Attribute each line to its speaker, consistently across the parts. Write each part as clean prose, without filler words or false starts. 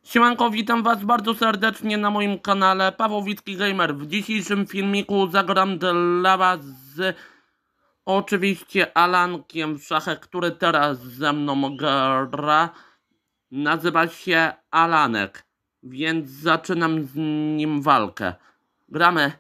Speaker 1: Siemanko, witam was bardzo serdecznie na moim kanale Pawłowicki Gamer. W dzisiejszym filmiku zagram dla was z oczywiście Alankiem w szachy, który teraz ze mną gra. Nazywa się Alanek, więc zaczynam z nim walkę. Gramy.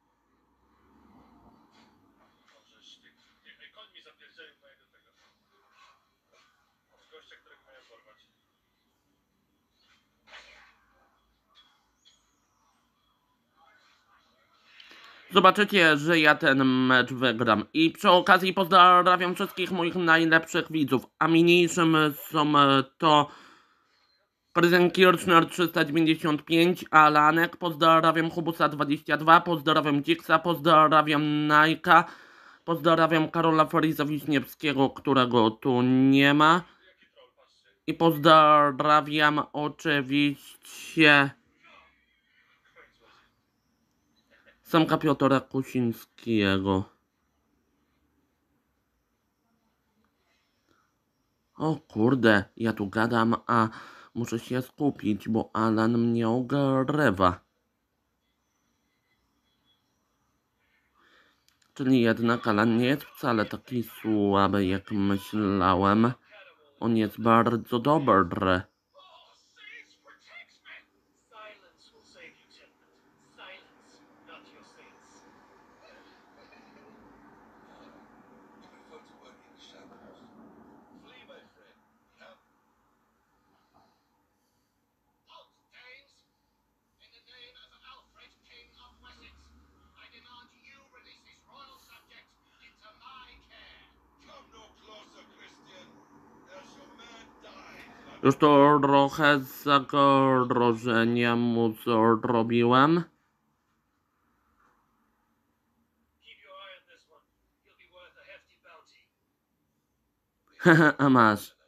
Speaker 1: Zobaczycie, że ja ten mecz wygram. I przy okazji pozdrawiam wszystkich moich najlepszych widzów. A mniejszym są to Prezent Kirchner 395, Alanek, pozdrawiam Hubusa22, pozdrawiam Dzixa, pozdrawiam Najka, pozdrawiam Karola Fariza-Wiśniewskiego, którego tu nie ma. I pozdrawiam oczywiście Samka Piotra Kusińskiego. O kurde, ja tu gadam, a muszę się skupić, bo Alan mnie ogrywa. Czyli jednak Alan nie jest wcale taki słaby, jak myślałem. On jest bardzo dobry. Już to trochę zagrożenia mu zrobiłem. Hehe, a masz.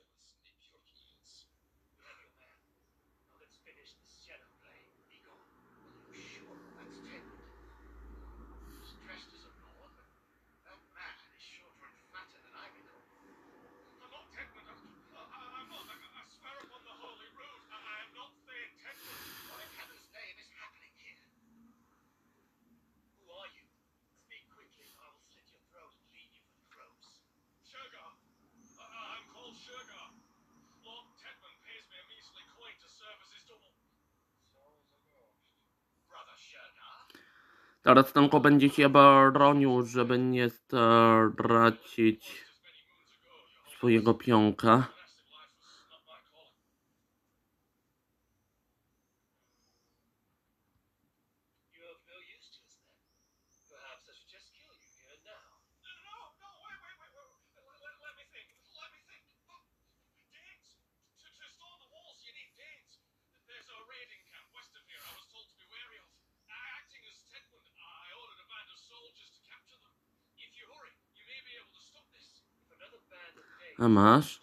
Speaker 1: Teraz tylko będzie się bronił, żeby nie stracić swojego pionka. A masz?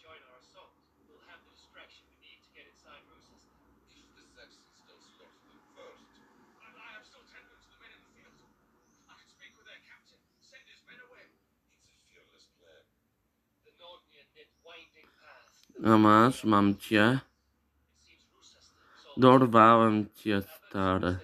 Speaker 1: A masz, mam cię. Dorwałem cię, stary.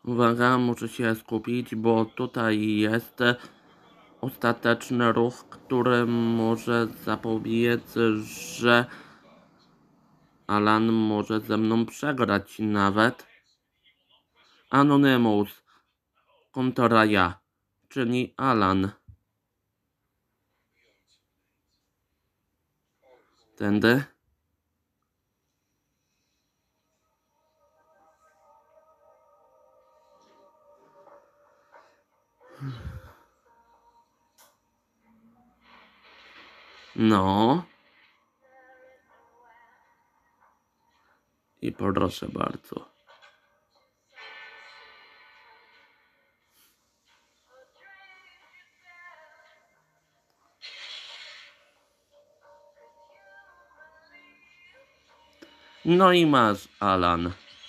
Speaker 1: Uwaga, muszę się skupić, bo tutaj jest ostateczny ruch, który może zapobiec, że Alan może ze mną przegrać nawet. Anonymous kontra ja, czyli Alan. Tędy. No. I proszę bardzo. No i masz, Alan.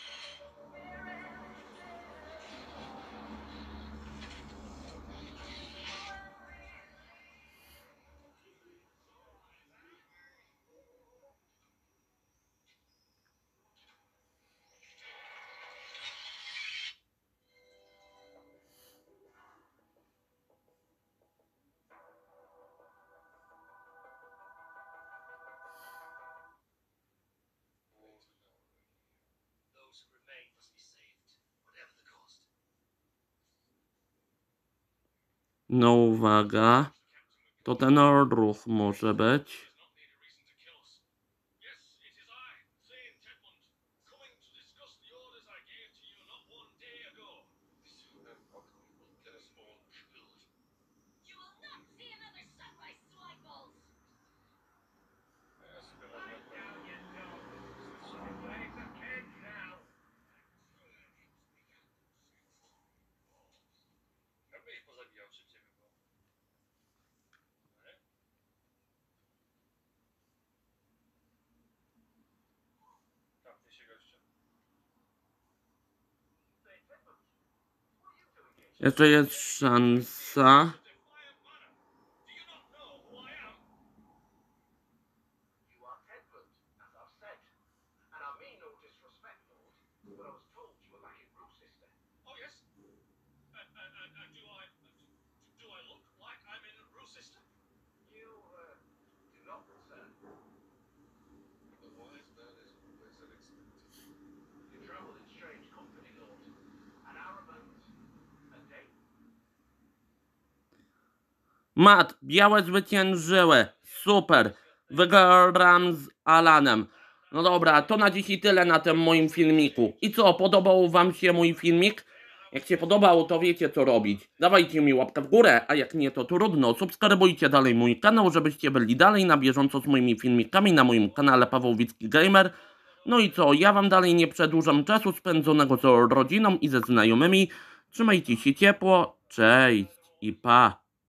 Speaker 1: No uwaga, to ten ruch może być. Jeszcze jest szansa. Mat, białe zwyciężyły. Super. Wygram z Alanem. No dobra, to na dziś i tyle na tym moim filmiku. I co, podobał wam się mój filmik? Jak się podobał, to wiecie co robić. Dawajcie mi łapkę w górę, a jak nie, to trudno. Subskrybujcie dalej mój kanał, żebyście byli dalej na bieżąco z moimi filmikami na moim kanale Paweł Wicki Gamer. No i co, ja wam dalej nie przedłużam czasu spędzonego z rodziną i ze znajomymi. Trzymajcie się ciepło, cześć i pa.